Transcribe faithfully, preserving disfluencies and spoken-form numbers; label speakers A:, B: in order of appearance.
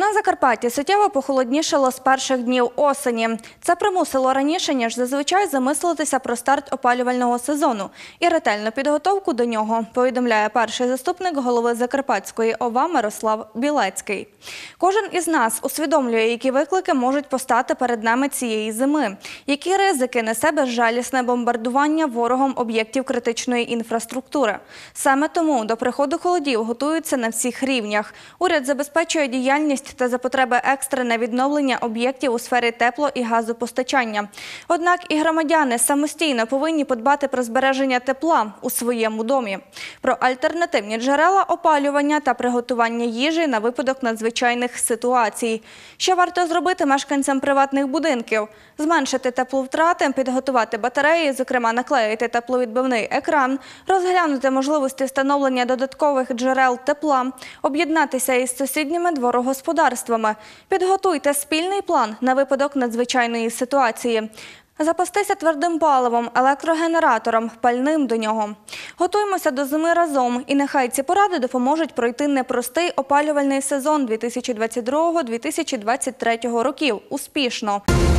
A: На Закарпатті суттєво похолоднішало з перших днів осені. Це примусило раніше, ніж зазвичай, замислитися про старт опалювального сезону і ретельну підготовку до нього, повідомляє перший заступник голови Закарпатської ОВА Мирослав Білецький. Кожен із нас усвідомлює, які виклики можуть постати перед нами цієї зими, які ризики несе безжалісне бомбардування ворогом об'єктів критичної інфраструктури. Саме тому до приходу холодів готуються на всіх рівнях. Уряд забезпечує діяльність та за потреби екстрене відновлення об'єктів у сфері тепло- і газопостачання. Однак і громадяни самостійно повинні подбати про збереження тепла у своєму домі, про альтернативні джерела опалювання та приготування їжі на випадок надзвичайних ситуацій. Що варто зробити мешканцям приватних будинків? Зменшити тепловтрати, підготувати батареї, зокрема наклеїти тепловідбивний екран, розглянути можливості встановлення додаткових джерел тепла, об'єднатися із сусідніми дворогосподарствами. Підготуйте спільний план на випадок надзвичайної ситуації. Запастися твердим паливом, електрогенератором, пальним до нього. Готуємося до зими разом, і нехай ці поради допоможуть пройти непростий опалювальний сезон дві тисячі двадцять другого - дві тисячі двадцять третього років успішно.